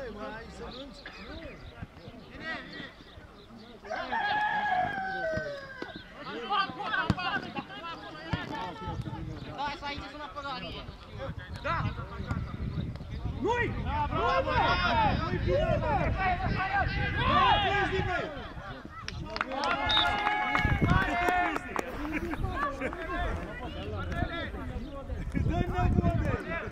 mai să lungi? Dai, să aici sunt apărare. Da! Nu-i! Bravo! Nu-i bine, bă! Dă-mi acolo, bă!